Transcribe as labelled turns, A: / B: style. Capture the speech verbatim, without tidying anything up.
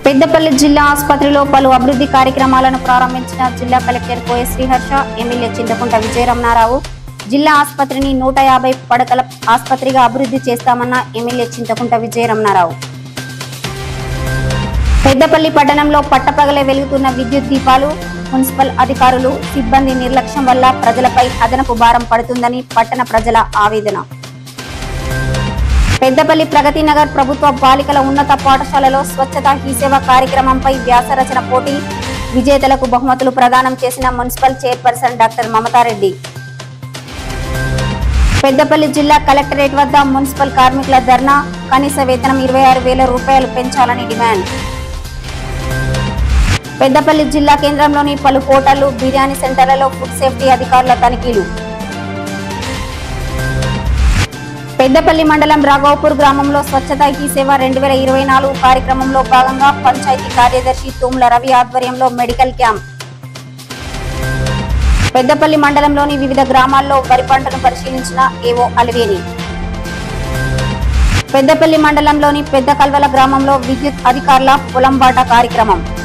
A: పెద్దపల్లి జిల్లా ఆసుపత్రిలో పలు అభివృద్ధి కార్యక్రమాలను ప్రారంభించిన జిల్లా కలెక్టర్ కోయ శ్రీహర్ష, ఎమ్మెల్యే చింతకుంట విజయరమణారావు. జిల్లా ఆసుపత్రిని నూట యాభై పడకల ఆసుపత్రిగా అభివృద్ధి చేస్తామన్న ఎమ్మెల్యే చింతకుంట విజయరమణారావు. పెద్దపల్లి పట్టణంలో పట్టపగలే వెలుగుతున్న విద్యుత్ దీపాలు. మున్సిపల్ అధికారులు, సిబ్బంది నిర్లక్ష్యం వల్ల ప్రజలపై అదనపు భారం పడుతుందని పట్టణ ప్రజల ఆవేదన. పెద్దపల్లి ప్రగతి నగర్ ప్రభుత్వ బాలికల ఉన్నత పాఠశాలలో స్వచ్ఛతా హీ సేవ కార్యక్రమంపై వ్యాస రచన పోటీ. విజేతలకు బహుమతులు ప్రదానం చేసిన municipal chairperson doctor Mamata Reddy. Peddapalli జిల్లా కలెక్టరేట్ వద్ద మున్సిపల్ కార్మికుల ధర్నా. కనీస వేతనం ఇరవై ఆరు వేల రూపాయలు పెంచాలని డిమాండ్. పెద్దపల్లి జిల్లా కేంద్రంలోని పలు హోటళ్లు, బిర్యానీ సెంటర్లలో ఫుడ్ సేఫ్టీ అధికారుల తనిఖీలు. పెద్దపల్లి మండలం రాఘవపూర్ గ్రామంలో స్వచ్ఛతా హీ సేవ రెండు వేల ఇరవై నాలుగు కార్యక్రమంలో భాగంగా పంచాయతీ కార్యదర్శి తుమ్ల రవి ఆధ్వర్యంలో మెడికల్ క్యాంప్. పెద్దపల్లి మండలంలోని వివిధ గ్రామాల్లో వరి పంటను పరిశీలించిన ఏవో అలివేని. పెద్దపల్లి మండలంలోని పెద్ద కల్వల గ్రామంలో విద్యుత్ అధికారుల పొలంబాట కార్యక్రమం.